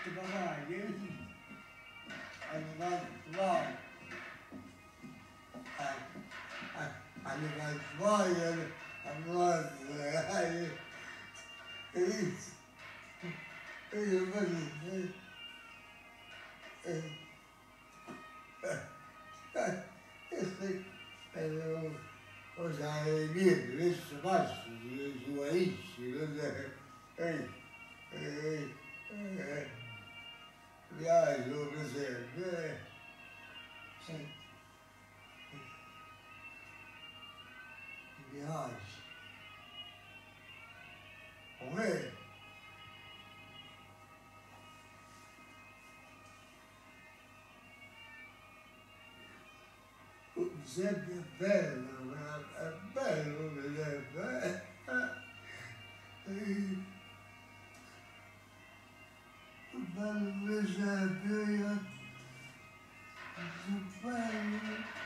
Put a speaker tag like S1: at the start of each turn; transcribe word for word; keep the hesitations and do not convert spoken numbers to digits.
S1: papà, animali suoi, animali suoi, animali e io vado e usare niente, questo passo su Aisci, e viaggio per esempio, mi piace, come sempre è bello, ma è bello vedere, eh? Bello per esempio, io, bello.